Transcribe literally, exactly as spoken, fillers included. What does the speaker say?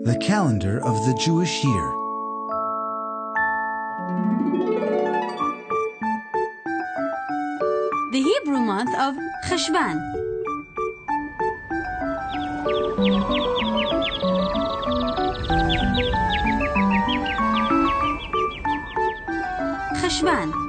the calendar of the Jewish year. The Hebrew month of Cheshvan. Cheshvan.